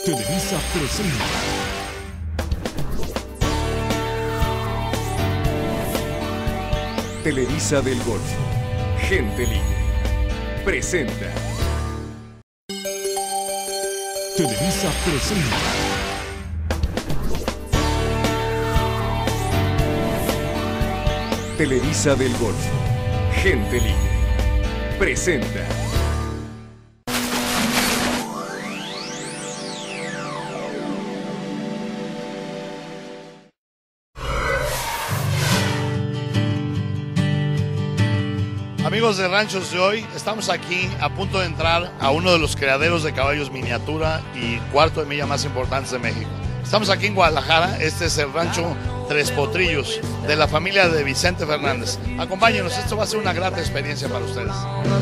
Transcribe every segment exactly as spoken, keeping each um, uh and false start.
Televisa presenta Televisa del Golfo, Gente Libre, presenta Televisa presenta Televisa del Golfo, Gente Libre, presenta Amigos de Ranchos de Hoy, estamos aquí a punto de entrar a uno de los criaderos de caballos miniatura y cuarto de milla más importantes de México. Estamos aquí en Guadalajara, este es el rancho Tres Potrillos de la familia de Vicente Fernández. Acompáñenos, esto va a ser una grata experiencia para ustedes.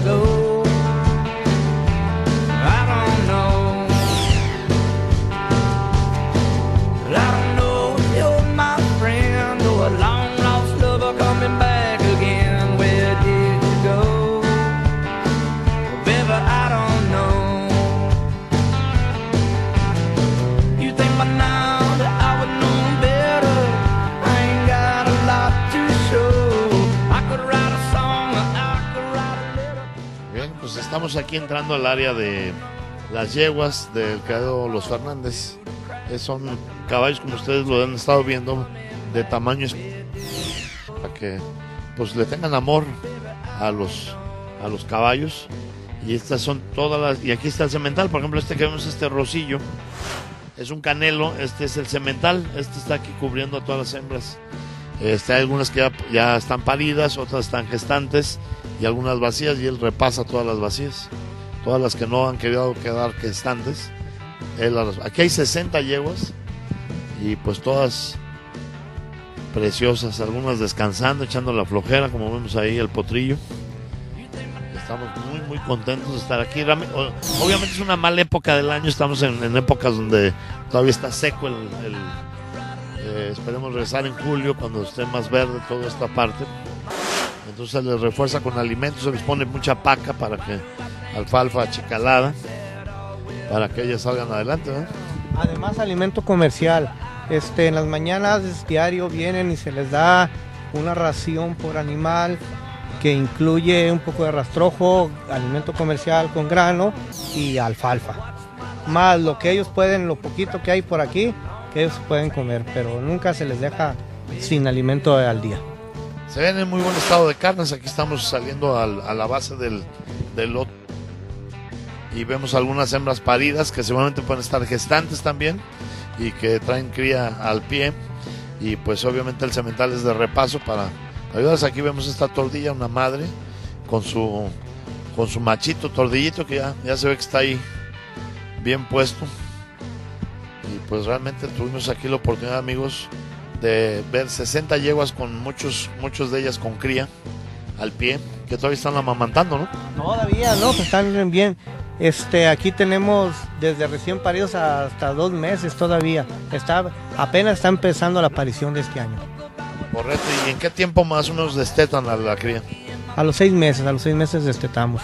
Estamos aquí entrando al área de las yeguas del criadero Los Fernández. Son caballos, como ustedes lo han estado viendo, de tamaño para que pues le tengan amor a los a los caballos. Y estas son todas las, y aquí está el semental, por ejemplo, este que vemos, este rosillo es un canelo, este es el semental, este está aquí cubriendo a todas las hembras. Este, hay algunas que ya, ya están paridas, otras están gestantes y algunas vacías, y él repasa todas las vacías, todas las que no han querido quedar gestantes. Él las, aquí hay sesenta yeguas y pues todas preciosas, algunas descansando, echando la flojera, como vemos ahí el potrillo. Estamos muy muy contentos de estar aquí. Obviamente es una mala época del año, estamos en, en épocas donde todavía está seco el, el eh, esperemos regresar en julio cuando esté más verde toda esta parte. Entonces se les refuerza con alimentos, se les pone mucha paca para que, alfalfa achicalada, para que ellas salgan adelante, ¿no? Además, alimento comercial. Este, en las mañanas diario vienen y se les da una ración por animal que incluye un poco de rastrojo, alimento comercial con grano y alfalfa. Más lo que ellos pueden, lo poquito que hay por aquí, que ellos pueden comer, pero nunca se les deja sin alimento al día. Se ven en muy buen estado de carnes. Aquí estamos saliendo al, a la base del, del lote y vemos algunas hembras paridas que seguramente pueden estar gestantes también y que traen cría al pie, y pues obviamente el semental es de repaso para ayudarles. Aquí vemos esta tordilla, una madre con su con su machito tordillito que ya, ya se ve que está ahí bien puesto, y pues realmente tuvimos aquí la oportunidad, amigos, de ver sesenta yeguas con muchos, muchos de ellas con cría al pie, que todavía están amamantando, ¿no? Todavía, ¿no? Pues están bien. Este, aquí tenemos desde recién paridos hasta dos meses todavía. Está, apenas está empezando la aparición de este año. Correcto. ¿Y en qué tiempo más o menos destetan a la cría? A los seis meses, a los seis meses destetamos.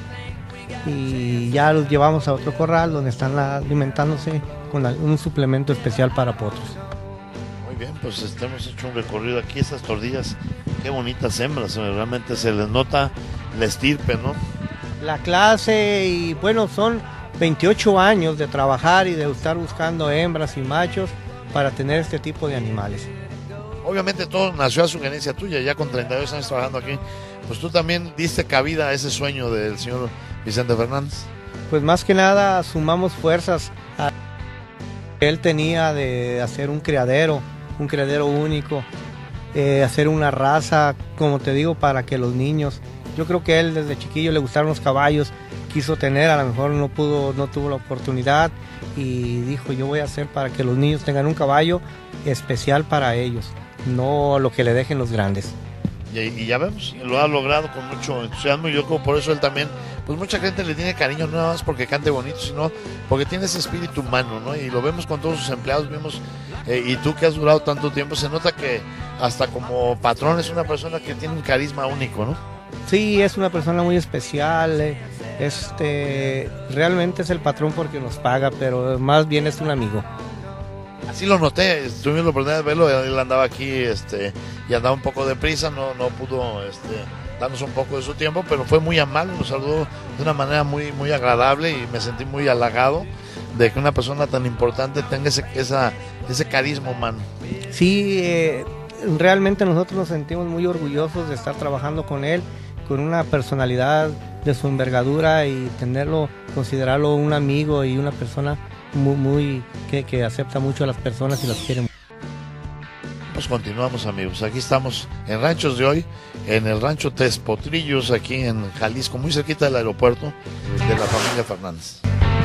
Y ya los llevamos a otro corral donde están alimentándose con un suplemento especial para potros. Bien, pues este, hemos hecho un recorrido aquí. Estas tordillas, qué bonitas hembras, realmente se les nota la estirpe, ¿no? La clase, y bueno, son veintiocho años de trabajar y de estar buscando hembras y machos para tener este tipo de animales. Obviamente todo nació a sugerencia tuya, ya con treinta y dos años trabajando aquí, pues tú también diste cabida a ese sueño del señor Vicente Fernández. Pues más que nada sumamos fuerzas a que él tenía de hacer un criadero, un criadero único, eh, hacer una raza, como te digo, para que los niños, yo creo que él desde chiquillo le gustaron los caballos, quiso tener, a lo mejor no pudo, no tuvo la oportunidad, y dijo, yo voy a hacer para que los niños tengan un caballo especial para ellos, no lo que le dejen los grandes. Y, y ya vemos, lo ha logrado con mucho entusiasmo, y yo creo por eso él también, pues mucha gente le tiene cariño, no nada más porque cante bonito, sino porque tiene ese espíritu humano, ¿no? Y lo vemos con todos sus empleados, vemos, eh, y tú que has durado tanto tiempo, se nota que hasta como patrón es una persona que tiene un carisma único, ¿no? Sí, es una persona muy especial, eh, Este, realmente es el patrón porque nos paga, pero más bien es un amigo. Así lo noté, tuvimos la oportunidad de verlo, él andaba aquí este, y andaba un poco deprisa, no, no pudo este, darnos un poco de su tiempo, pero fue muy amable, nos saludó de una manera muy, muy agradable y me sentí muy halagado de que una persona tan importante tenga ese, esa, ese carisma humano. Sí, eh, realmente nosotros nos sentimos muy orgullosos de estar trabajando con él, con una personalidad de su envergadura y tenerlo, considerarlo un amigo y una persona muy, muy que, que acepta mucho a las personas y las quiere. Pues continuamos, amigos, aquí estamos en Ranchos de Hoy, en el rancho Tres Potrillos, aquí en Jalisco, muy cerquita del aeropuerto de la familia Fernández.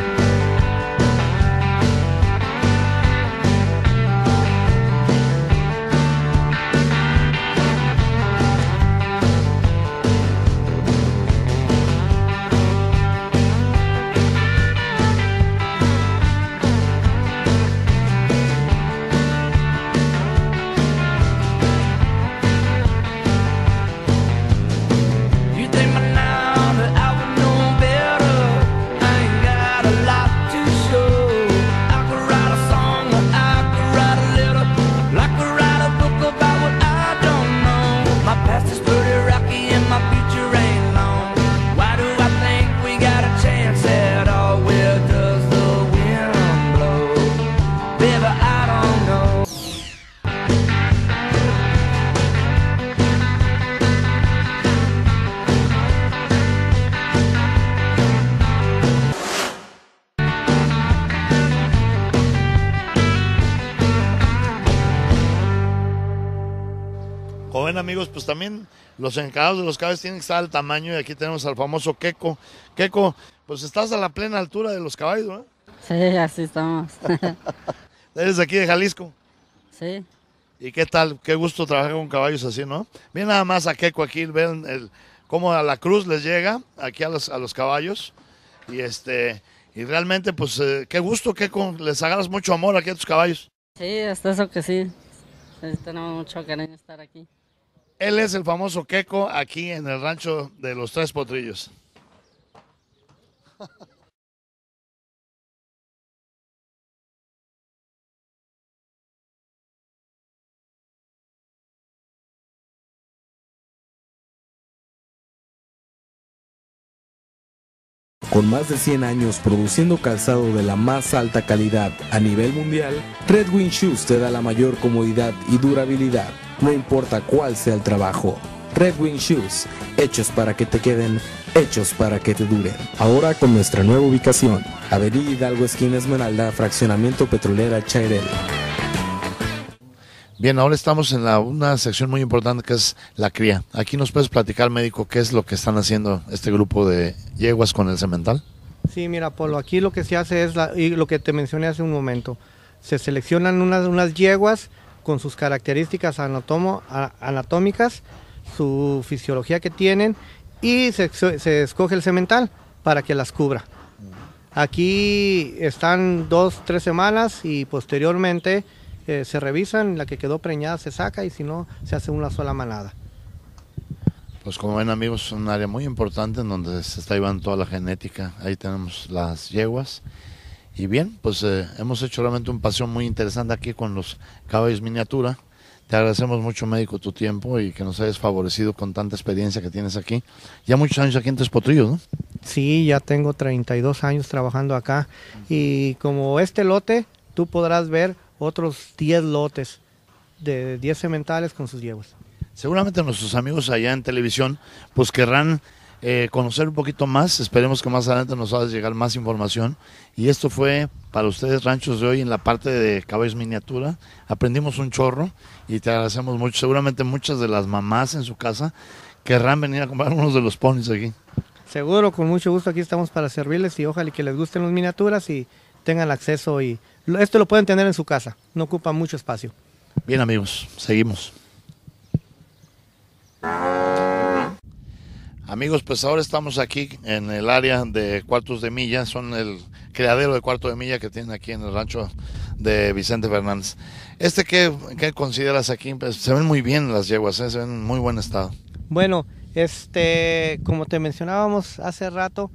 Como ven, amigos, pues también los encargados de los caballos tienen que estar al tamaño y aquí tenemos al famoso Queco. Queco, pues estás a la plena altura de los caballos, ¿no? Sí, así estamos. ¿Eres de aquí de Jalisco? Sí. ¿Y qué tal? Qué gusto trabajar con caballos así, ¿no? Miren nada más a Queco aquí, ven el, cómo a la cruz les llega aquí a los, a los caballos. Y este y realmente, pues, eh, qué gusto, Queco, les agarras mucho amor aquí a tus caballos. Sí, hasta eso que sí. Sí, tenemos mucho cariño estar aquí. Él es el famoso Queco aquí en el rancho de los Tres Potrillos. Con más de cien años produciendo calzado de la más alta calidad a nivel mundial, Red Wing Shoes te da la mayor comodidad y durabilidad, no importa cuál sea el trabajo. Red Wing Shoes, hechos para que te queden, hechos para que te duren. Ahora con nuestra nueva ubicación, Avenida Hidalgo, esquina Esmeralda, Fraccionamiento Petrolera Chairel. Bien, ahora estamos en la, una sección muy importante que es la cría. Aquí nos puedes platicar, médico, qué es lo que están haciendo este grupo de yeguas con el semental. Sí, mira, Polo, aquí lo que se hace es la, y lo que te mencioné hace un momento. Se seleccionan unas, unas yeguas con sus características anatomo, a, anatómicas, su fisiología que tienen y se, se escoge el semental para que las cubra. Aquí están dos, tres semanas y posteriormente eh, se revisan, la que quedó preñada se saca y si no se hace una sola manada. Pues como ven, amigos, es un área muy importante en donde se está llevando toda la genética. Ahí tenemos las yeguas. Y bien, pues eh, hemos hecho realmente un paseo muy interesante aquí con los caballos miniatura. Te agradecemos mucho, médico, tu tiempo y que nos hayas favorecido con tanta experiencia que tienes aquí. Ya muchos años aquí en Tres Potrillos, ¿no? Sí, ya tengo treinta y dos años trabajando acá. Y como este lote, tú podrás ver otros diez lotes de diez sementales con sus yeguas. Seguramente nuestros amigos allá en televisión pues querrán eh, conocer un poquito más. Esperemos que más adelante nos haga llegar más información. Y esto fue para ustedes Ranchos de Hoy en la parte de caballos miniatura. Aprendimos un chorro y te agradecemos mucho. Seguramente muchas de las mamás en su casa querrán venir a comprar unos de los ponis aquí. Seguro, con mucho gusto aquí estamos para servirles y ojalá que les gusten las miniaturas y tengan acceso. Y esto lo pueden tener en su casa, no ocupa mucho espacio. Bien, amigos, seguimos. Amigos, pues ahora estamos aquí en el área de cuartos de milla, son el criadero de cuarto de milla que tienen aquí en el rancho de Vicente Fernández. Este, ¿qué, qué consideras aquí? Pues se ven muy bien las yeguas, ¿eh? Se ven en muy buen estado. Bueno, este, como te mencionábamos hace rato,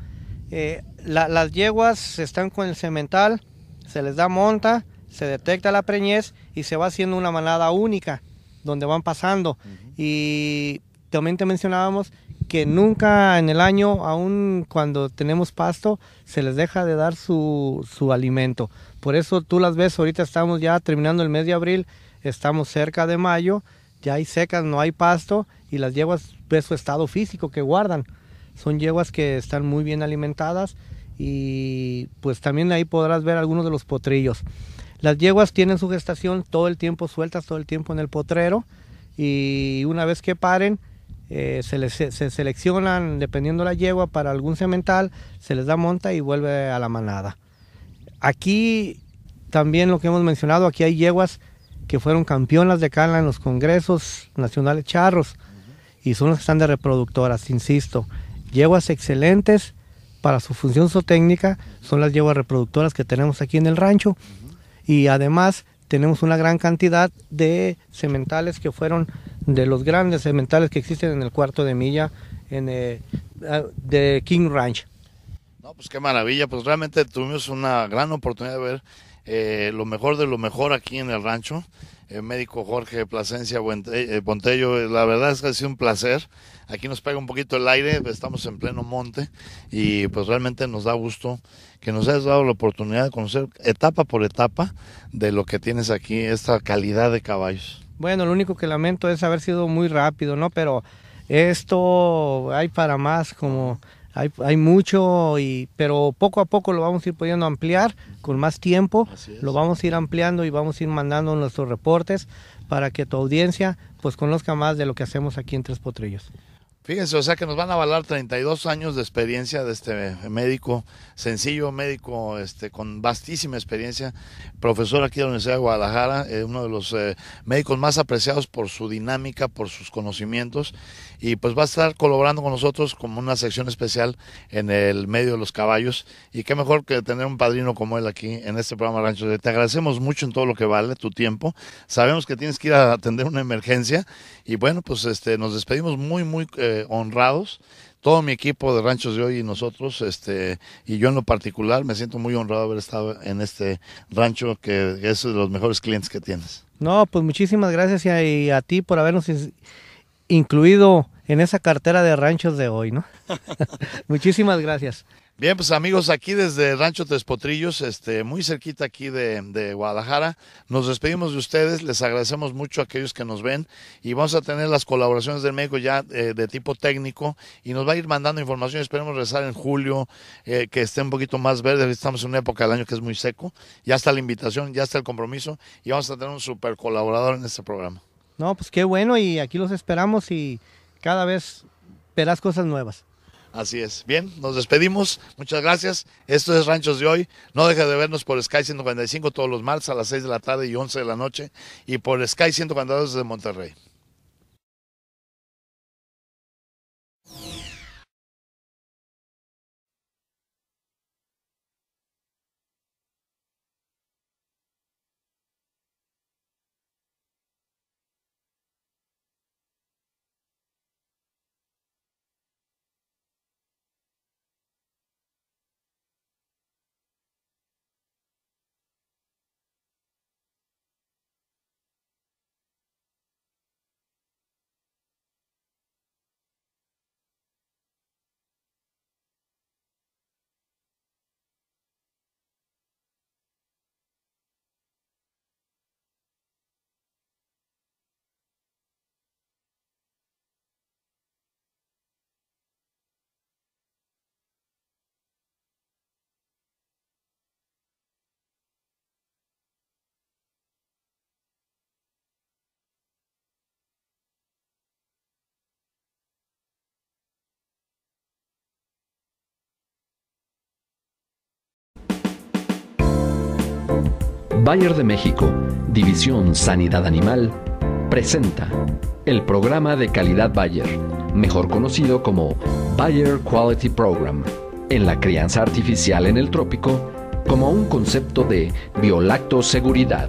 Eh, la, las yeguas están con el semental, se les da monta, se detecta la preñez y se va haciendo una manada única donde van pasando. Uh-huh. Y también te mencionábamos que nunca en el año, aun cuando tenemos pasto, se les deja de dar su, su alimento. Por eso tú las ves, ahorita estamos ya terminando el mes de abril, estamos cerca de mayo, ya hay secas, no hay pasto, y las yeguas ves su estado físico que guardan. Son yeguas que están muy bien alimentadas, y pues también ahí podrás ver algunos de los potrillos. Las yeguas tienen su gestación todo el tiempo sueltas, todo el tiempo en el potrero, y una vez que paren, eh, se, les, se seleccionan dependiendo la yegua para algún semental, se les da monta y vuelve a la manada. Aquí también lo que hemos mencionado, aquí hay yeguas que fueron campeonas de cala en los congresos nacionales charros, y son las que están de reproductoras, insisto. Yeguas excelentes para su función zootécnica, son las yeguas reproductoras que tenemos aquí en el rancho, y además tenemos una gran cantidad de sementales que fueron de los grandes sementales que existen en el cuarto de milla en, eh, de King Ranch. No, pues qué maravilla, pues realmente tuvimos una gran oportunidad de ver eh, lo mejor de lo mejor aquí en el rancho. El médico Jorge Plasencia Pontello, la verdad es que ha sido un placer. Aquí nos pega un poquito el aire, estamos en pleno monte y pues realmente nos da gusto que nos hayas dado la oportunidad de conocer etapa por etapa de lo que tienes aquí, esta calidad de caballos. Bueno, lo único que lamento es haber sido muy rápido, ¿no? Pero esto hay para más, como hay, hay mucho, y pero poco a poco lo vamos a ir pudiendo ampliar con más tiempo. Lo vamos a ir ampliando y vamos a ir mandando nuestros reportes para que tu audiencia pues conozca más de lo que hacemos aquí en Tres Potrillos. Fíjense, o sea que nos van a avalar treinta y dos años de experiencia de este médico, sencillo médico este, con vastísima experiencia, profesor aquí de la Universidad de Guadalajara, eh, uno de los eh, médicos más apreciados por su dinámica, por sus conocimientos, y pues va a estar colaborando con nosotros como una sección especial en el medio de los caballos, y qué mejor que tener un padrino como él aquí en este programa Rancho. Te agradecemos mucho en todo lo que vale tu tiempo, sabemos que tienes que ir a atender una emergencia, y bueno, pues este, nos despedimos muy, muy eh, honrados, todo mi equipo de Ranchos de Hoy y nosotros, este, y yo en lo particular me siento muy honrado de haber estado en este rancho que es de los mejores clientes que tienes. No, pues muchísimas gracias, y a, y a ti por habernos incluido en esa cartera de ranchos de hoy, ¿no? Muchísimas gracias. Bien, pues amigos, aquí desde Rancho Tres Potrillos, este, muy cerquita aquí de, de Guadalajara, nos despedimos de ustedes, les agradecemos mucho a aquellos que nos ven, y vamos a tener las colaboraciones del médico ya eh, de tipo técnico, y nos va a ir mandando información. Esperemos regresar en julio, eh, que esté un poquito más verde. Estamos en una época del año que es muy seco, ya está la invitación, ya está el compromiso, y vamos a tener un super colaborador en este programa. No, pues qué bueno, y aquí los esperamos, y cada vez verás cosas nuevas. Así es. Bien, nos despedimos. Muchas gracias. Esto es Ranchos de Hoy. No deje de vernos por Sky ciento cuarenta y cinco todos los martes a las seis de la tarde y once de la noche, y por Sky ciento cuarenta y dos desde Monterrey. Bayer de México, División Sanidad Animal, presenta el programa de calidad Bayer, mejor conocido como Bayer Quality Program, en la crianza artificial en el trópico, como un concepto de biolactoseguridad.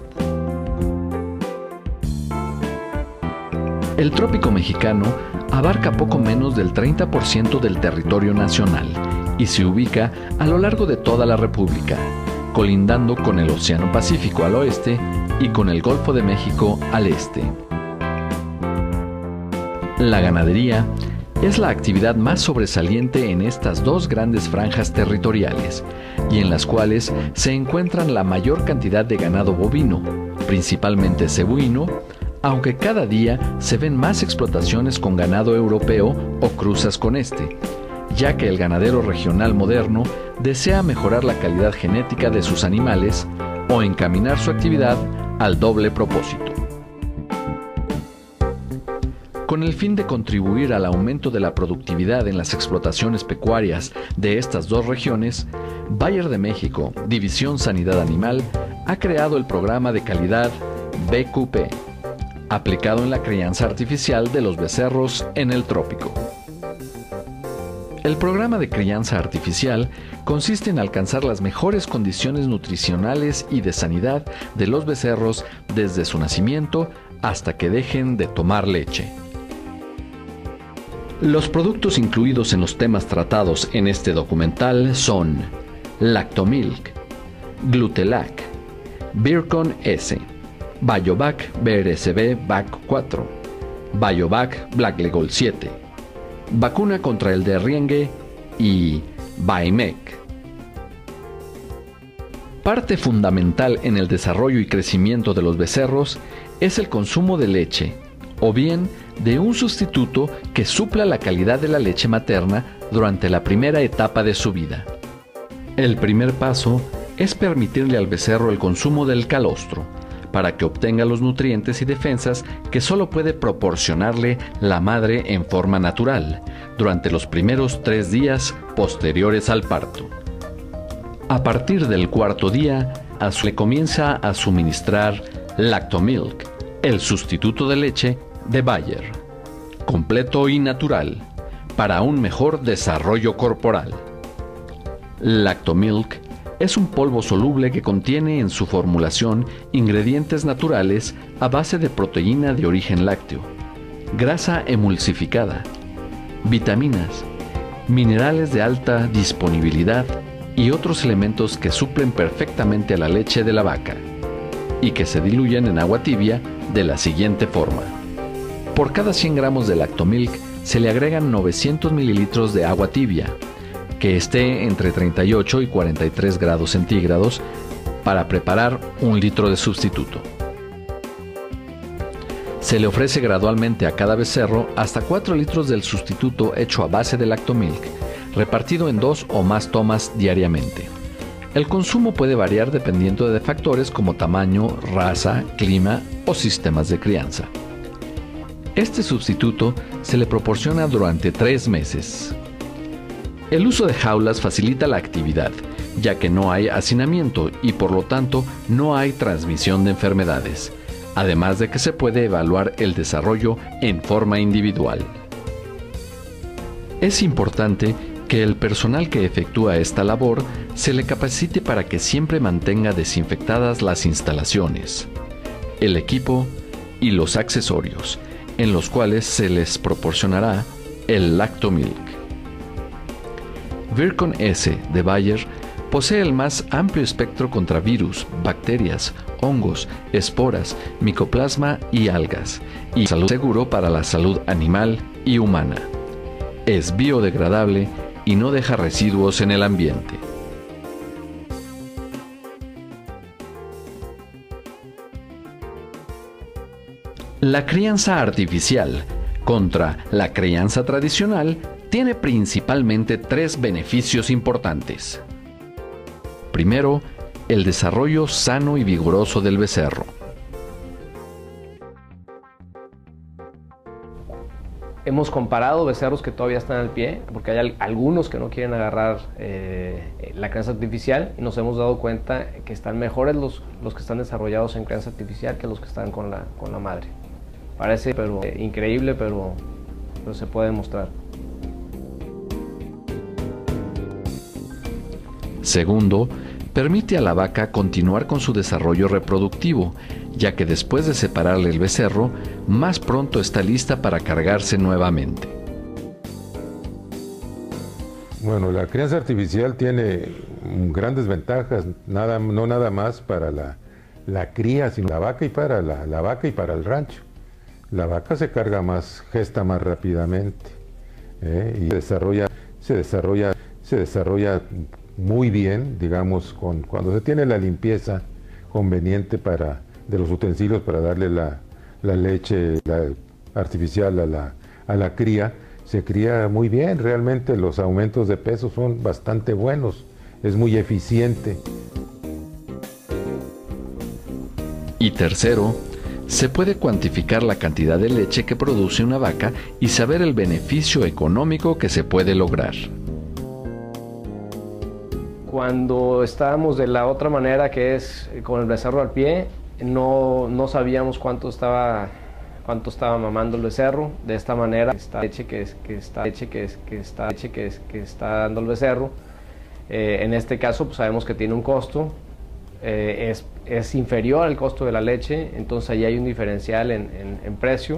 El trópico mexicano abarca poco menos del treinta por ciento del territorio nacional y se ubica a lo largo de toda la República, colindando con el Océano Pacífico al oeste y con el Golfo de México al este. La ganadería es la actividad más sobresaliente en estas dos grandes franjas territoriales y en las cuales se encuentran la mayor cantidad de ganado bovino, principalmente cebuino, aunque cada día se ven más explotaciones con ganado europeo o cruzas con este, ya que el ganadero regional moderno desea mejorar la calidad genética de sus animales o encaminar su actividad al doble propósito. Con el fin de contribuir al aumento de la productividad en las explotaciones pecuarias de estas dos regiones, Bayer de México, División Sanidad Animal, ha creado el programa de calidad B Q P, aplicado en la crianza artificial de los becerros en el trópico. El programa de crianza artificial consiste en alcanzar las mejores condiciones nutricionales y de sanidad de los becerros desde su nacimiento hasta que dejen de tomar leche. Los productos incluidos en los temas tratados en este documental son Lactomilk, Glutelac, Virkon S, Bayovac B R S B V A C cuatro, Bayovac Blacklegol siete, vacuna contra el derriengue y Baimec. Parte fundamental en el desarrollo y crecimiento de los becerros es el consumo de leche, o bien de un sustituto que supla la calidad de la leche materna durante la primera etapa de su vida. El primer paso es permitirle al becerro el consumo del calostro, para que obtenga los nutrientes y defensas que solo puede proporcionarle la madre en forma natural, durante los primeros tres días posteriores al parto. A partir del cuarto día, se le comienza a suministrar Lactomilk, el sustituto de leche de Bayer, completo y natural, para un mejor desarrollo corporal. Lactomilk es un polvo soluble que contiene en su formulación ingredientes naturales a base de proteína de origen lácteo, grasa emulsificada, vitaminas, minerales de alta disponibilidad y otros elementos que suplen perfectamente a la leche de la vaca y que se diluyen en agua tibia de la siguiente forma. Por cada cien gramos de Lactomilk se le agregan novecientos mililitros de agua tibia, que esté entre treinta y ocho y cuarenta y tres grados centígrados para preparar un litro de sustituto. Se le ofrece gradualmente a cada becerro hasta cuatro litros del sustituto hecho a base de Lactomilk, repartido en dos o más tomas diariamente. El consumo puede variar dependiendo de factores como tamaño, raza, clima o sistemas de crianza. Este sustituto se le proporciona durante tres meses. El uso de jaulas facilita la actividad, ya que no hay hacinamiento y por lo tanto no hay transmisión de enfermedades, además de que se puede evaluar el desarrollo en forma individual. Es importante que el personal que efectúa esta labor se le capacite para que siempre mantenga desinfectadas las instalaciones, el equipo y los accesorios, en los cuales se les proporcionará el Lactomilk. Virkon S de Bayer posee el más amplio espectro contra virus, bacterias, hongos, esporas, micoplasma y algas, y salud seguro para la salud animal y humana. Es biodegradable y no deja residuos en el ambiente. La crianza artificial contra la crianza tradicional tiene principalmente tres beneficios importantes. Primero, el desarrollo sano y vigoroso del becerro. Hemos comparado becerros que todavía están al pie, porque hay algunos que no quieren agarrar eh, la crianza artificial, y nos hemos dado cuenta que están mejores los, los que están desarrollados en crianza artificial que los que están con la, con la madre. Parece pero, eh, increíble, pero, pero se puede demostrar. Segundo, permite a la vaca continuar con su desarrollo reproductivo, ya que después de separarle el becerro, más pronto está lista para cargarse nuevamente. Bueno, la crianza artificial tiene grandes ventajas, nada, no nada más para la, la cría, sino la vaca y para la, la vaca y para el rancho. La vaca se carga más, gesta más rápidamente, ¿eh? y se desarrolla, se desarrolla, se desarrolla muy bien, digamos, con, cuando se tiene la limpieza conveniente para, de los utensilios para darle la, la leche la artificial a la, a la cría. Se cría muy bien, realmente los aumentos de peso son bastante buenos, es muy eficiente. Y tercero, se puede cuantificar la cantidad de leche que produce una vaca y saber el beneficio económico que se puede lograr. Cuando estábamos de la otra manera, que es con el becerro al pie, no, no sabíamos cuánto estaba... cuánto estaba mamando el becerro. De esta manera, esta leche que, es, que está leche que, es, que está leche que, es, que está dando el becerro, eh, en este caso pues sabemos que tiene un costo, eh, es, es inferior al costo de la leche, entonces ahí hay un diferencial en, en, en precio.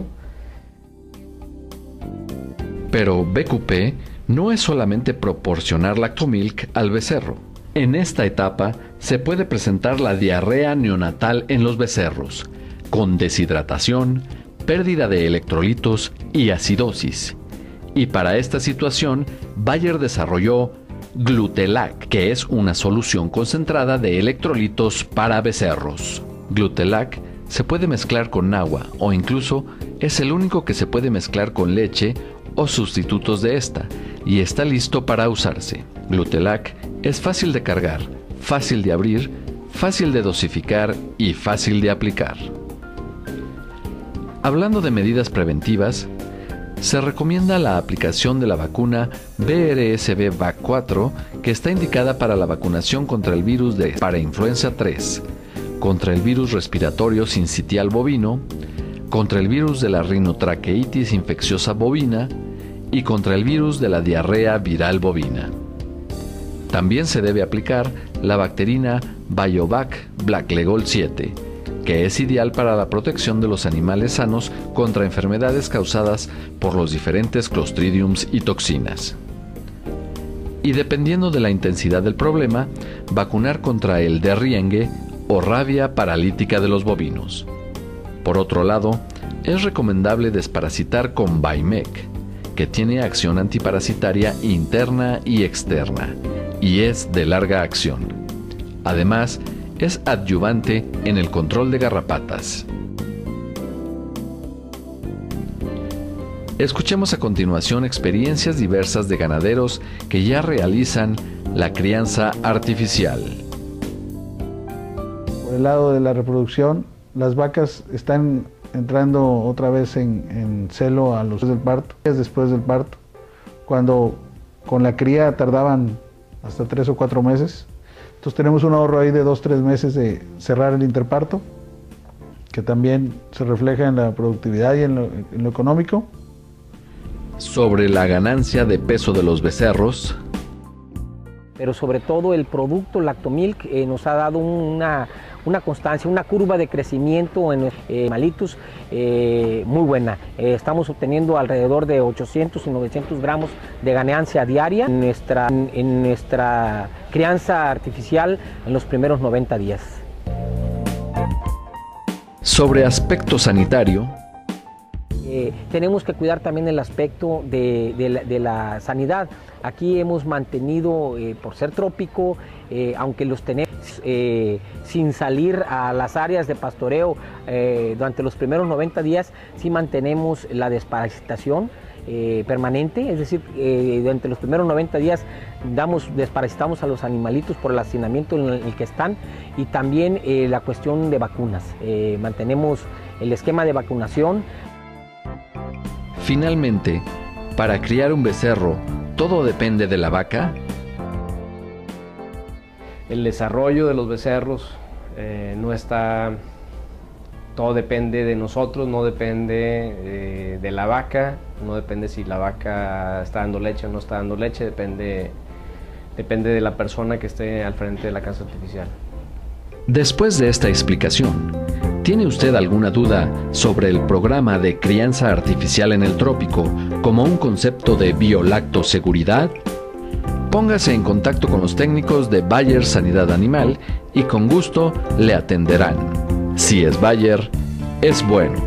Pero B Q P no es solamente proporcionar lactomilk al becerro. En esta etapa se puede presentar la diarrea neonatal en los becerros, con deshidratación, pérdida de electrolitos y acidosis. Y para esta situación, Bayer desarrolló Glutelac, que es una solución concentrada de electrolitos para becerros. Glutelac se puede mezclar con agua o incluso es el único que se puede mezclar con leche o sustitutos de esta y está listo para usarse. Glutelac es fácil de cargar, fácil de abrir, fácil de dosificar y fácil de aplicar. Hablando de medidas preventivas, se recomienda la aplicación de la vacuna B R S V V A C cuatro, que está indicada para la vacunación contra el virus de parainfluenza tres, contra el virus respiratorio sincitial bovino, contra el virus de la rinotraqueitis infecciosa bovina y contra el virus de la diarrea viral bovina. También se debe aplicar la bacterina Biovac Blacklegol siete, que es ideal para la protección de los animales sanos contra enfermedades causadas por los diferentes Clostridiums y toxinas. Y dependiendo de la intensidad del problema, vacunar contra el derriengue o rabia paralítica de los bovinos. Por otro lado, es recomendable desparasitar con Bimec, que tiene acción antiparasitaria interna y externa, y es de larga acción. Además, es adyuvante en el control de garrapatas. Escuchemos a continuación experiencias diversas de ganaderos que ya realizan la crianza artificial. Por el lado de la reproducción, las vacas están entrando otra vez en, en celo a los del parto, después del parto, cuando con la cría tardaban hasta tres o cuatro meses. Entonces tenemos un ahorro ahí de dos, tres meses de cerrar el interparto, que también se refleja en la productividad y en lo, en lo económico. Sobre la ganancia de peso de los becerros. Pero sobre todo el producto Lactomilk eh, nos ha dado una, una constancia, una curva de crecimiento en eh, malitos eh, muy buena. Eh, estamos obteniendo alrededor de ochocientos y novecientos gramos de ganancia diaria en nuestra, en, en nuestra crianza artificial en los primeros noventa días. Sobre aspecto sanitario. Eh, tenemos que cuidar también el aspecto de, de, la, de la sanidad. Aquí hemos mantenido, eh, por ser trópico, eh, aunque los tenemos eh, sin salir a las áreas de pastoreo eh, durante los primeros noventa días, sí mantenemos la desparasitación eh, permanente, es decir, eh, durante los primeros noventa días damos, desparasitamos a los animalitos por el hacinamiento en el que están y también eh, la cuestión de vacunas. Eh, mantenemos el esquema de vacunación. Finalmente, para criar un becerro, ¿todo depende de la vaca? El desarrollo de los becerros eh, no está... Todo depende de nosotros, no depende eh, de la vaca, no depende si la vaca está dando leche o no está dando leche, depende, depende de la persona que esté al frente de la crianza artificial. Después de esta explicación, ¿tiene usted alguna duda sobre el programa de crianza artificial en el trópico como un concepto de biolactoseguridad? Póngase en contacto con los técnicos de Bayer Sanidad Animal y con gusto le atenderán. Si es Bayer, es bueno.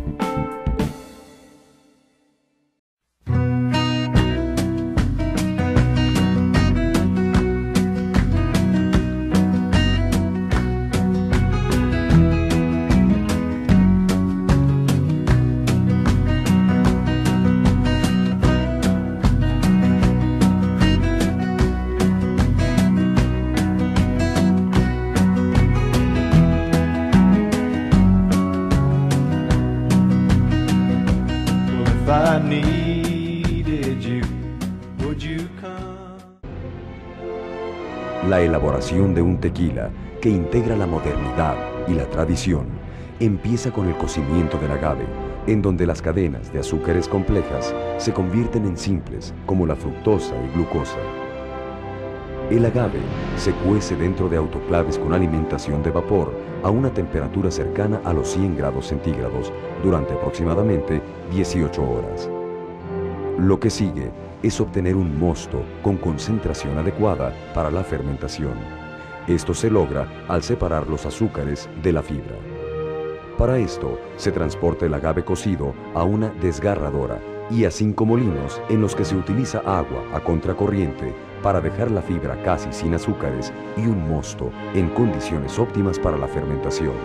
La elaboración de un tequila que integra la modernidad y la tradición empieza con el cocimiento del agave, en donde las cadenas de azúcares complejas se convierten en simples, como la fructosa y glucosa. El agave se cuece dentro de autoclaves con alimentación de vapor a una temperatura cercana a los cien grados centígrados durante aproximadamente dieciocho horas. Lo que sigue es obtener un mosto con concentración adecuada para la fermentación. Esto se logra al separar los azúcares de la fibra. Para esto se transporta el agave cocido a una desgarradora y a cinco molinos en los que se utiliza agua a contracorriente para dejar la fibra casi sin azúcares y un mosto en condiciones óptimas para la fermentación.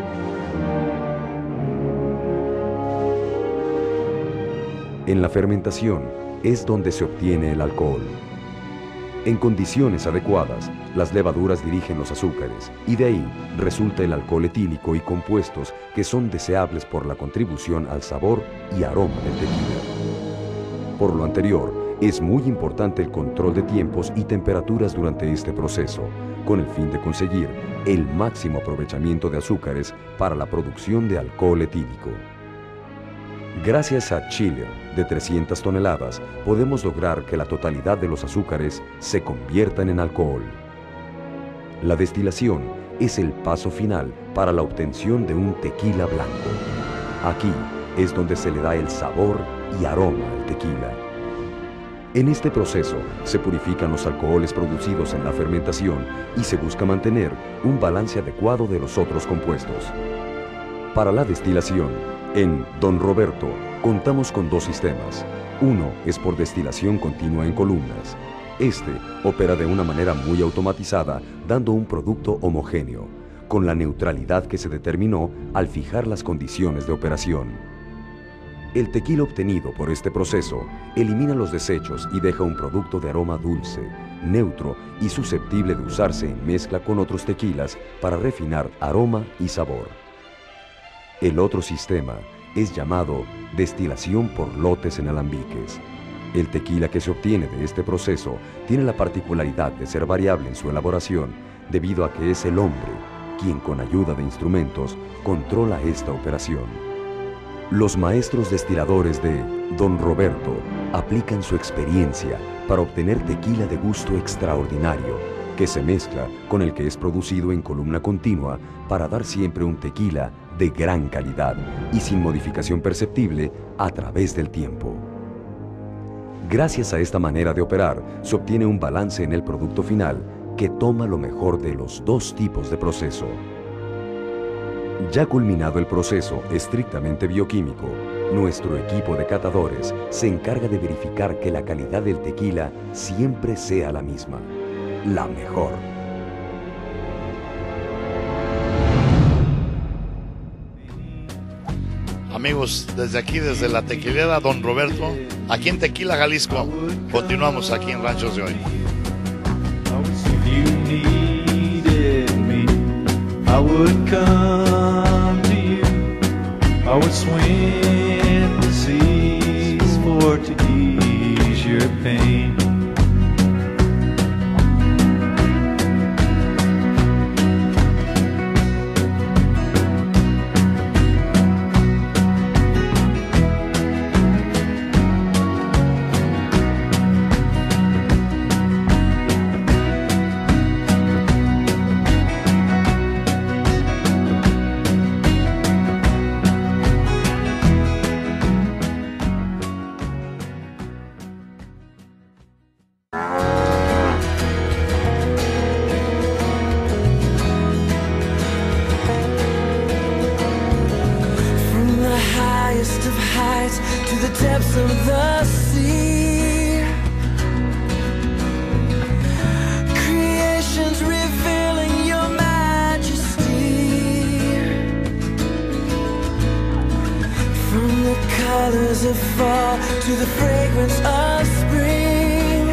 En la fermentación es donde se obtiene el alcohol. En condiciones adecuadas, las levaduras dirigen los azúcares y de ahí resulta el alcohol etílico y compuestos que son deseables por la contribución al sabor y aroma del tequila. Por lo anterior, es muy importante el control de tiempos y temperaturas durante este proceso, con el fin de conseguir el máximo aprovechamiento de azúcares para la producción de alcohol etílico. Gracias a chiller de trescientas toneladas, podemos lograr que la totalidad de los azúcares se conviertan en alcohol. La destilación es el paso final para la obtención de un tequila blanco. Aquí es donde se le da el sabor y aroma al tequila. En este proceso se purifican los alcoholes producidos en la fermentación y se busca mantener un balance adecuado de los otros compuestos. Para la destilación, en Don Roberto contamos con dos sistemas. Uno es por destilación continua en columnas. Este opera de una manera muy automatizada, dando un producto homogéneo, con la neutralidad que se determinó al fijar las condiciones de operación. El tequila obtenido por este proceso elimina los desechos y deja un producto de aroma dulce, neutro y susceptible de usarse en mezcla con otros tequilas para refinar aroma y sabor. El otro sistema es llamado destilación por lotes en alambiques. El tequila que se obtiene de este proceso tiene la particularidad de ser variable en su elaboración debido a que es el hombre quien con ayuda de instrumentos controla esta operación. Los maestros destiladores de Don Roberto aplican su experiencia para obtener tequila de gusto extraordinario que se mezcla con el que es producido en columna continua para dar siempre un tequila de gran calidad y sin modificación perceptible a través del tiempo. Gracias a esta manera de operar, se obtiene un balance en el producto final que toma lo mejor de los dos tipos de proceso. Ya culminado el proceso estrictamente bioquímico, nuestro equipo de catadores se encarga de verificar que la calidad del tequila siempre sea la misma, la mejor. Amigos, desde aquí, desde la tequilera Don Roberto, aquí en Tequila, Jalisco, continuamos aquí en Ranchos de Hoy. I would come to you, I would swim the seas for to ease your pain. to the depths of the sea. Creation's revealing your majesty. From the colors of fall to the fragrance of spring.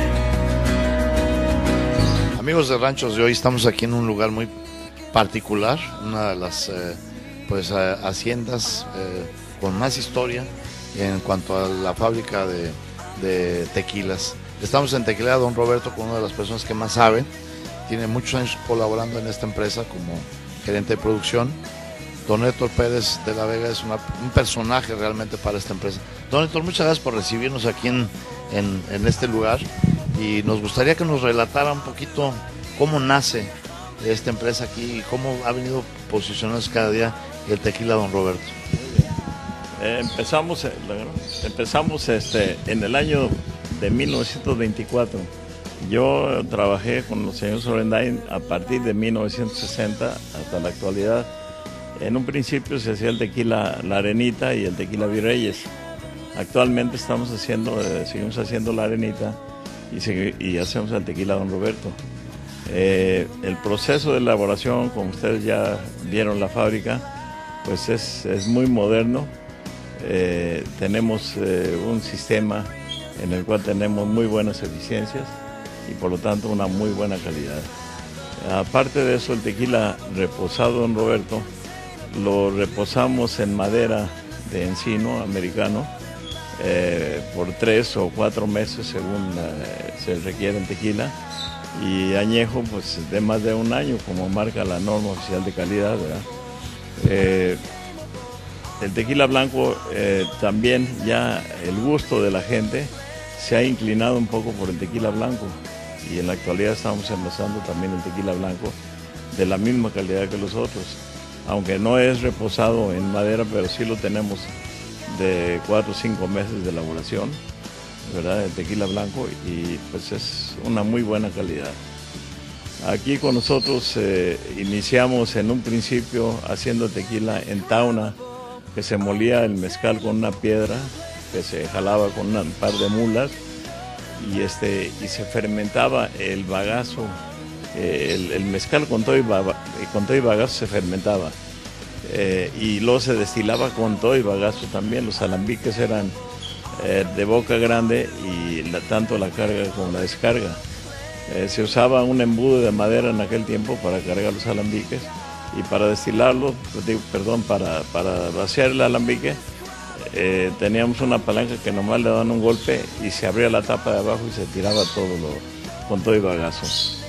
Amigos de Ranchos de Hoy, estamos aquí en un lugar muy particular, una de las eh, pues eh, haciendas eh, con más historia en cuanto a la fábrica de, de tequilas. Estamos en Tequila Don Roberto con una de las personas que más sabe, tiene muchos años colaborando en esta empresa como gerente de producción. Don Héctor Pérez de la Vega es una, un personaje realmente para esta empresa. Don Héctor, muchas gracias por recibirnos aquí en, en, en este lugar y nos gustaría que nos relatara un poquito cómo nace esta empresa aquí y cómo ha venido posicionándose cada día el Tequila Don Roberto. Eh, empezamos empezamos este, en el año de mil novecientos veinticuatro. Yo trabajé con los señores Orendain a partir de mil novecientos sesenta hasta la actualidad. En un principio se hacía el tequila La Arenita y el tequila Virreyes. Actualmente estamos haciendo, eh, seguimos haciendo La Arenita y, segui- y hacemos el tequila Don Roberto. Eh, el proceso de elaboración, como ustedes ya vieron la fábrica, pues es, es muy moderno. Eh, tenemos eh, un sistema en el cual tenemos muy buenas eficiencias y por lo tanto una muy buena calidad. Aparte de eso, el tequila reposado Don Roberto lo reposamos en madera de encino americano eh, por tres o cuatro meses según eh, se requiere en tequila, y añejo pues de más de un año como marca la norma oficial de calidad, ¿verdad? Eh, el tequila blanco eh, también ya el gusto de la gente se ha inclinado un poco por el tequila blanco y en la actualidad estamos envasando también el tequila blanco de la misma calidad que los otros, aunque no es reposado en madera, pero sí lo tenemos de cuatro o cinco meses de elaboración, ¿verdad? El tequila blanco, y pues es una muy buena calidad. Aquí con nosotros eh, iniciamos en un principio haciendo tequila en tauna, que se molía el mezcal con una piedra, que se jalaba con una- un par de mulas, y, este, y se fermentaba el bagazo, eh, el, el mezcal con todo, y ba- con todo y bagazo se fermentaba. Eh, y luego se destilaba con todo y bagazo también. Los alambiques eran eh, de boca grande y la- tanto la carga como la descarga. Eh, se usaba un embudo de madera en aquel tiempo para cargar los alambiques, y para destilarlo, pues digo, perdón, para, para vaciar el alambique, eh, teníamos una palanca que nomás le daban un golpe y se abría la tapa de abajo y se tiraba todo lo, con todo y bagazo.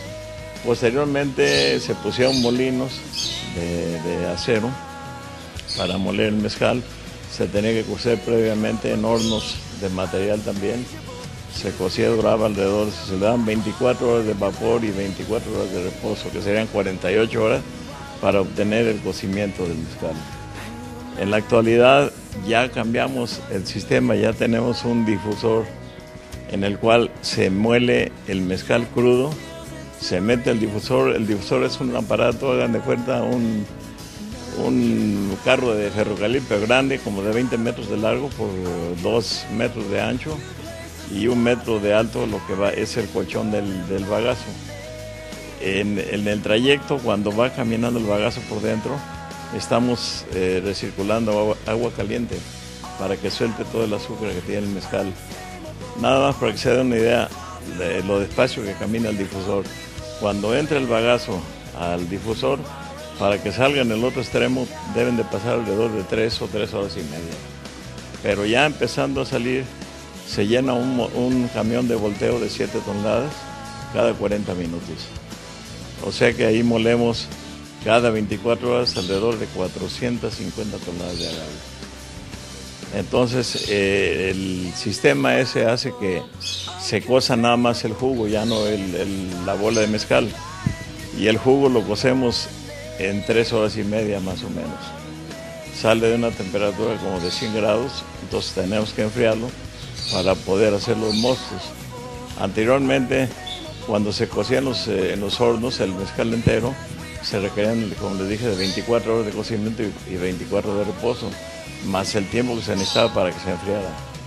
Posteriormente se pusieron molinos de, de acero para moler el mezcal. Se tenía que cocer previamente en hornos de material también. Se cocía, duraba alrededor, se le daban veinticuatro horas de vapor y veinticuatro horas de reposo, que serían cuarenta y ocho horas para obtener el cocimiento del mezcal. En la actualidad ya cambiamos el sistema, ya tenemos un difusor en el cual se muele el mezcal crudo, se mete el difusor. El difusor es un aparato, hagan de cuenta, un, un carro de ferrocarril, pero grande, como de veinte metros de largo por dos metros de ancho y un metro de alto, lo que va es el colchón del, del bagazo. En, en el trayecto, cuando va caminando el bagazo por dentro, estamos eh, recirculando agua, agua caliente para que suelte todo el azúcar que tiene el mezcal. Nada más para que se den una idea de lo despacio que camina el difusor. Cuando entra el bagazo al difusor, para que salga en el otro extremo deben de pasar alrededor de tres o tres horas y media. Pero ya empezando a salir, se llena un, un camión de volteo de siete toneladas cada cuarenta minutos. O sea que ahí molemos cada veinticuatro horas alrededor de cuatrocientas cincuenta toneladas de agave. Entonces eh, el sistema ese hace que se cosa nada más el jugo, ya no el, el, la bola de mezcal. Y el jugo lo cocemos en tres horas y media más o menos. Sale de una temperatura como de cien grados, entonces tenemos que enfriarlo para poder hacer los mostos. Anteriormente, cuando se cocía en los, eh, en los hornos, el mezcal entero, se requerían, como les dije, de veinticuatro horas de cocimiento y, y veinticuatro de reposo, más el tiempo que se necesitaba para que se enfriara.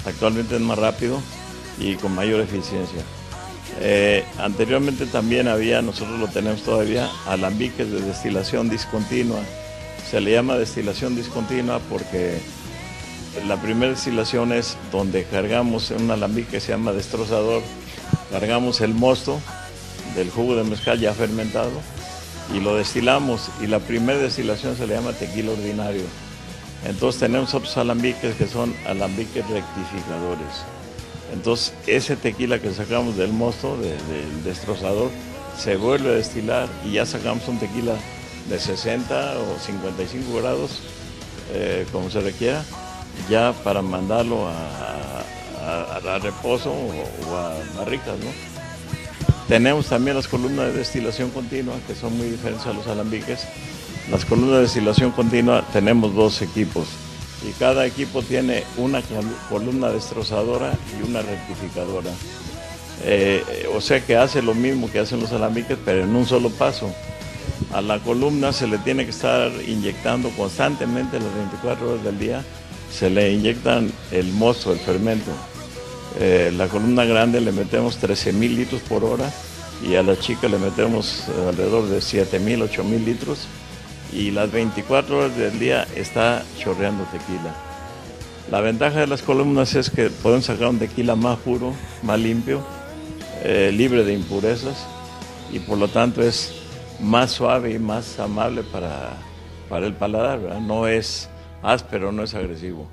Actualmente es más rápido y con mayor eficiencia. Eh, anteriormente también había, nosotros lo tenemos todavía, alambiques de destilación discontinua. Se le llama destilación discontinua porque la primera destilación es donde cargamos en un alambique que se llama destrozador, cargamos el mosto del jugo de mezcal ya fermentado y lo destilamos, y la primera destilación se le llama tequila ordinario. Entonces tenemos otros alambiques que son alambiques rectificadores. Entonces ese tequila que sacamos del mosto, de, del destrozador, se vuelve a destilar y ya sacamos un tequila de sesenta o cincuenta y cinco grados, eh, como se requiera, ya para mandarlo a, a, a reposo o, o a barricas, ¿no? Tenemos también las columnas de destilación continua, que son muy diferentes a los alambiques. Las columnas de destilación continua tenemos dos equipos y cada equipo tiene una columna destrozadora y una rectificadora. Eh, o sea que hace lo mismo que hacen los alambiques, pero en un solo paso. A la columna se le tiene que estar inyectando constantemente las veinticuatro horas del día, se le inyectan el mosto, el fermento. Eh, la columna grande le metemos trece mil litros por hora y a la chica le metemos alrededor de siete mil, ocho mil litros. Y las veinticuatro horas del día está chorreando tequila. La ventaja de las columnas es que pueden sacar un tequila más puro, más limpio, eh, libre de impurezas, y por lo tanto es más suave y más amable para, para el paladar, ¿verdad? No es áspero, no es agresivo.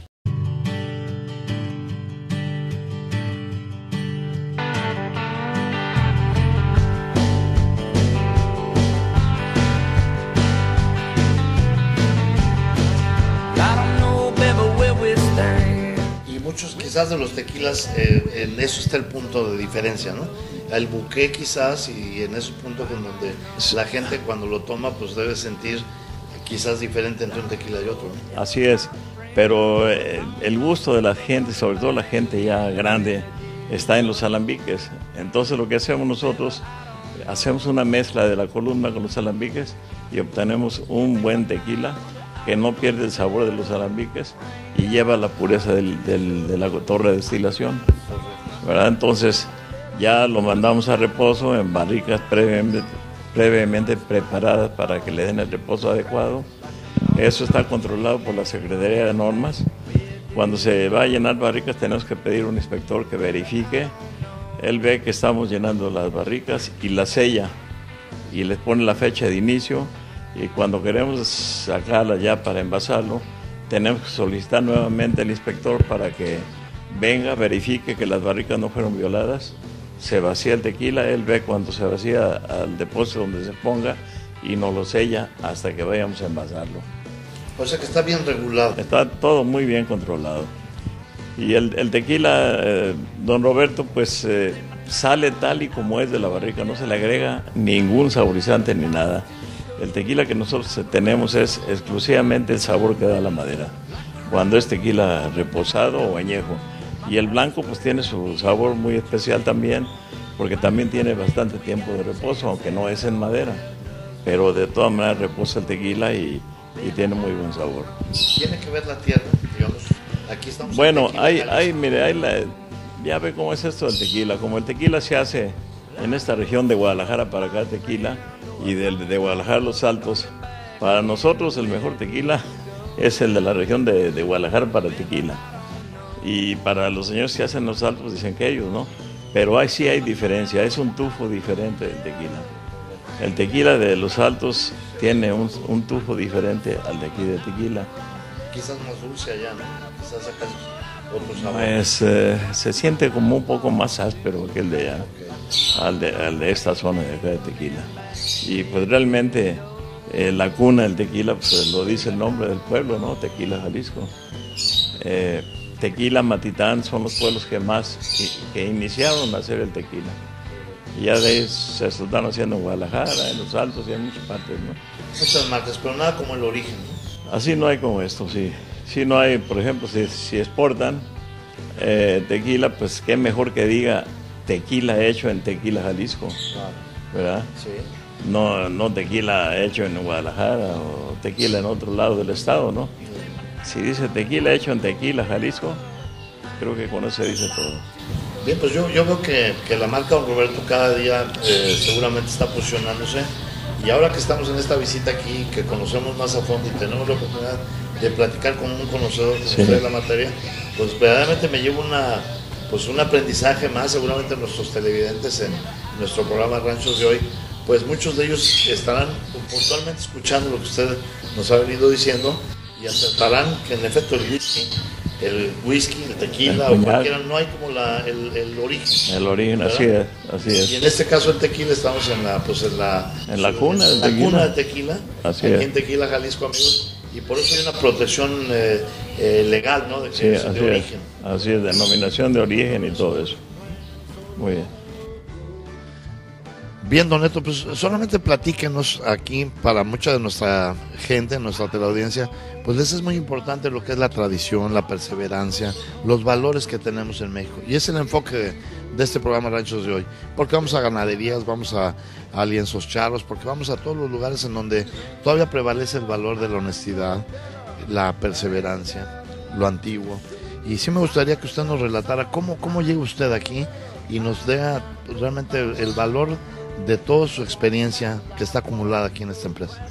Muchos quizás de los tequilas, eh, en eso está el punto de diferencia, ¿no? El buque quizás, y en ese punto en donde la gente cuando lo toma pues debe sentir quizás diferente entre un tequila y otro, ¿no? Así es, pero eh, el gusto de la gente, sobre todo la gente ya grande, está en los alambiques. Entonces lo que hacemos nosotros, hacemos una mezcla de la columna con los alambiques y obtenemos un buen tequila que no pierde el sabor de los alambiques y lleva la pureza del, del, de la torre de destilación, ¿verdad? Entonces ya lo mandamos a reposo en barricas previamente, previamente preparadas para que le den el reposo adecuado. Eso está controlado por la Secretaría de Normas. Cuando se va a llenar barricas tenemos que pedir a un inspector que verifique. Él ve que estamos llenando las barricas y las sella y les pone la fecha de inicio. Y cuando queremos sacarla ya para envasarlo, tenemos que solicitar nuevamente al inspector para que venga, verifique que las barricas no fueron violadas, se vacía el tequila, él ve cuando se vacía al depósito donde se ponga y nos lo sella hasta que vayamos a envasarlo. O sea que está bien regulado. Está todo muy bien controlado. Y el, el tequila, eh, don Roberto, pues eh, sale tal y como es de la barrica, no se le agrega ningún saborizante ni nada. El tequila que nosotros tenemos es exclusivamente el sabor que da la madera, cuando es tequila reposado o añejo. Y el blanco pues tiene su sabor muy especial también, porque también tiene bastante tiempo de reposo, aunque no es en madera. Pero de todas maneras reposa el tequila y, y tiene muy buen sabor. ¿Tiene que ver la tierra? Digamos, aquí estamos. Bueno, hay, hay, mire, hay la, ya ve cómo es esto del tequila. Como el tequila se hace en esta región de Guadalajara para acá, tequila, y de, de Guadalajara a Los Altos, para nosotros el mejor tequila es el de la región de, de Guadalajara para el tequila. Y para los señores que hacen Los Altos dicen que ellos, ¿no? Pero ahí sí hay diferencia, es un tufo diferente del tequila. El tequila de Los Altos tiene un, un tufo diferente al de aquí de tequila. Quizás más dulce allá, ¿no? Quizás acá otro sabor. Pues eh, se siente como un poco más áspero que el de allá, okay. al, de, al de esta zona de acá de tequila. Y pues realmente eh, la cuna del tequila, pues lo dice el nombre del pueblo, ¿no? Tequila, Jalisco. Eh, Tequila, Matitán son los pueblos que más, que, que iniciaron a hacer el tequila. Y ya de ahí se están haciendo en Guadalajara, en Los Altos y en muchas partes, ¿no? Muchas marcas, pero nada como el origen, ¿no? Así no hay como esto, sí. Sí no hay, por ejemplo, si, si exportan eh, tequila, pues qué mejor que diga tequila hecho en Tequila, Jalisco, ¿verdad? Sí. No, no tequila hecho en Guadalajara o tequila en otro lado del estado, ¿no? Si dice tequila hecho en Tequila, Jalisco, Creo que con eso se dice todo. Bien, pues yo, yo veo que, que la marca Don Roberto cada día eh, seguramente está posicionándose, y ahora que estamos en esta visita aquí, que conocemos más a fondo y tenemos la oportunidad de platicar con un conocedor como Sí. usted de la materia, pues verdaderamente me llevo una, pues un aprendizaje más. Seguramente nuestros televidentes en nuestro programa Ranchos de hoy, pues muchos de ellos estarán puntualmente escuchando lo que usted nos ha venido diciendo y aceptarán que en efecto el whisky, el whisky, el tequila El o coñac. cualquiera, no hay como la, el, el origen. El origen, ¿verdad? así es, así es. Y en este caso el tequila estamos en la, pues en la, En la cuna del en la tequila. cuna del tequila, Así aquí es. en Tequila, Jalisco, amigos, y por eso hay una protección eh, eh, legal, ¿no? De, Sí, de así es, origen. así es, denominación de origen y todo eso. Muy bien. Bien, Don Neto, pues solamente platíquenos aquí para mucha de nuestra gente, nuestra teleaudiencia, pues les es muy importante lo que es la tradición, la perseverancia, los valores que tenemos en México. Y es el enfoque de, de este programa Ranchos de hoy, porque vamos a ganaderías, vamos a, a lienzos charros, porque vamos a todos los lugares en donde todavía prevalece el valor de la honestidad, la perseverancia, lo antiguo. Y sí me gustaría que usted nos relatara cómo, cómo llega usted aquí y nos dé realmente el, el valor de toda su experiencia que está acumulada aquí en esta empresa.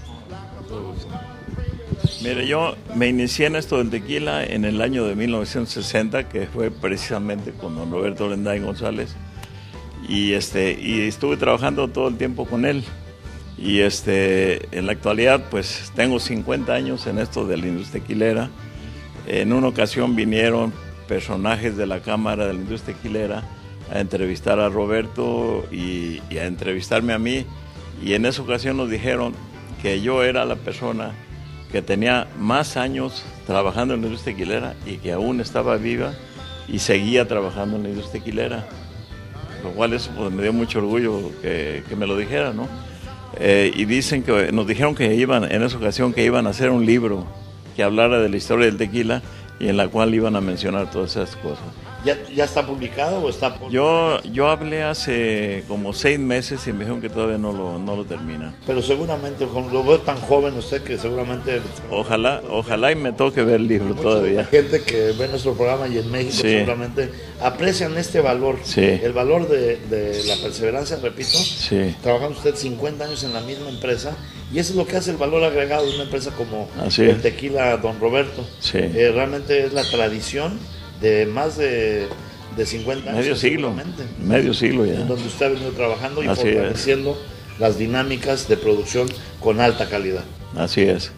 Mire, yo me inicié en esto del tequila en el año de mil novecientos sesenta, que fue precisamente con don Roberto Orendain González, y este y estuve trabajando todo el tiempo con él. Y este en la actualidad pues tengo cincuenta años en esto de la industria tequilera. En una ocasión vinieron personajes de la Cámara de la Industria Tequilera a entrevistar a Roberto y, y a entrevistarme a mí, y en esa ocasión nos dijeron que yo era la persona que tenía más años trabajando en la industria tequilera y que aún estaba viva y seguía trabajando en la industria tequilera, lo cual eso pues, me dio mucho orgullo que, que me lo dijera, ¿no? Eh, y dicen que nos dijeron que iban, en esa ocasión, que iban a hacer un libro que hablara de la historia del tequila y en la cual iban a mencionar todas esas cosas. ¿Ya, ya está publicado o está por... Yo, yo hablé hace como seis meses y me dijeron que todavía no lo, no lo terminan. Pero seguramente, como lo veo tan joven usted, que seguramente... Ojalá, ojalá y me toque ver el libro todavía. La gente que ve nuestro programa y en México Sí. seguramente aprecian este valor, Sí. el valor de, de la perseverancia, repito. Sí. Trabajando usted cincuenta años en la misma empresa y eso es lo que hace el valor agregado de una empresa como Así el es. Tequila Don Roberto. Sí. Eh, realmente es la tradición de más de, de cincuenta años. Medio siglo, seguramente, medio siglo ya. en donde usted ha venido trabajando y Así es. fortaleciendo las dinámicas de producción con alta calidad. Así es.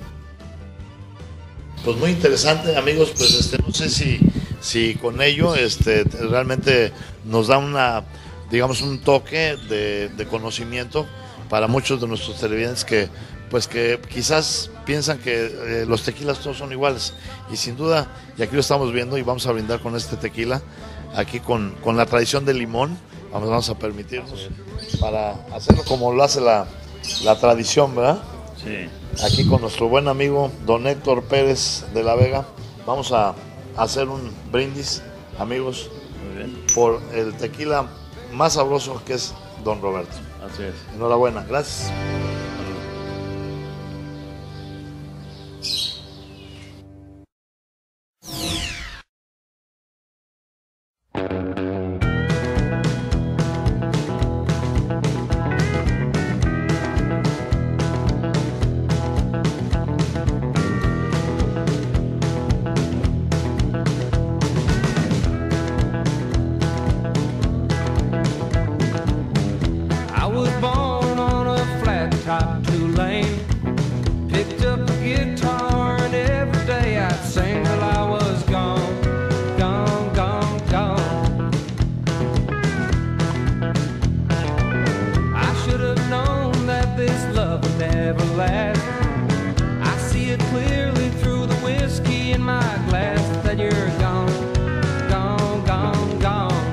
Pues muy interesante, amigos, pues este no sé si, si con ello este realmente nos da una, digamos, un toque de, de conocimiento para muchos de nuestros televidentes que pues que quizás piensan que eh, los tequilas todos son iguales, y sin duda, y aquí lo estamos viendo y vamos a brindar con este tequila aquí con, con la tradición del limón. Vamos, vamos a permitirnos para hacerlo como lo hace la, la tradición, ¿verdad? Sí. Aquí con nuestro buen amigo don Héctor Pérez de la Vega. Vamos a hacer un brindis, amigos, Muy bien. por el tequila más sabroso que es Don Roberto. Así es. Enhorabuena, gracias. I was born on a flat top two lane. Picked up a guitar and every day I'd sing till I was gone, gone, gone, gone. I should have known that this love would never last. I see it clearly through the whiskey in my glass that you're gone, gone, gone, gone.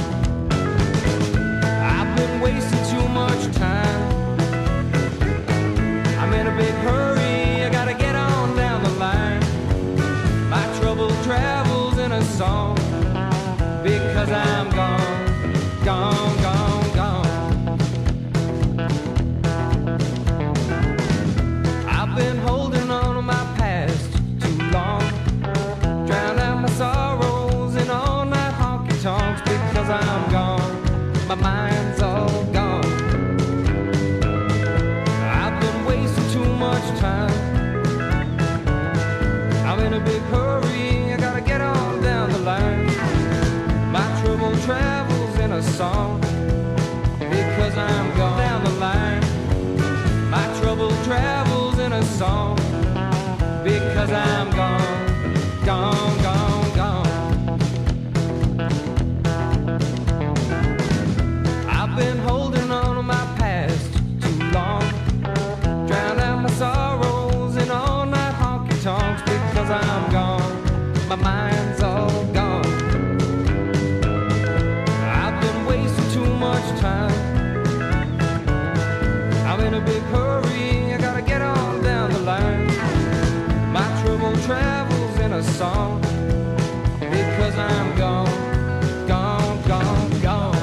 I've been wasting too much time. I'm in a big hurry, I gotta get on down the line. My trouble travels in a song because I'm gone, gone, gone, gone. I've been holding on to my past too long, drowned out my sorrows in all night song, because I'm gone, gone, gone, gone. I've been holding on to my past too long, drowned out my sorrows in all night honky tonks, because I'm gone, my mind's all gone. I've been wasting too much time, I'm in a big hurry, I gotta get on down the line. My trouble travels in a song, because I'm gone, gone, gone, gone.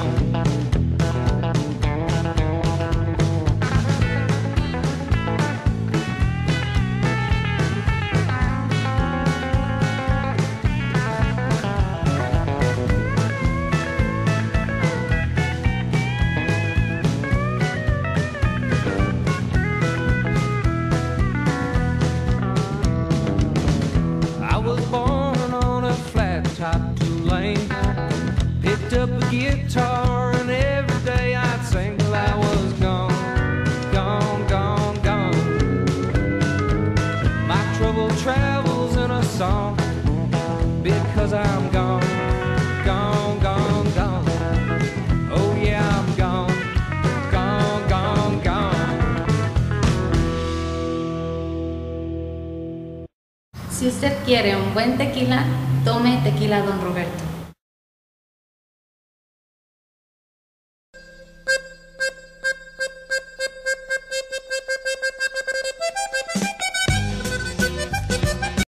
I was born on a flat top Tulane, picked up a guitar and every day I'd sing till I was gone, gone, gone, gone. My trouble travels in a song, because I'm gone, gone, gone, gone. Oh yeah, I'm gone, gone, gone, gone. Si usted quiere un buen tequila, tome Tequila Don Roberto.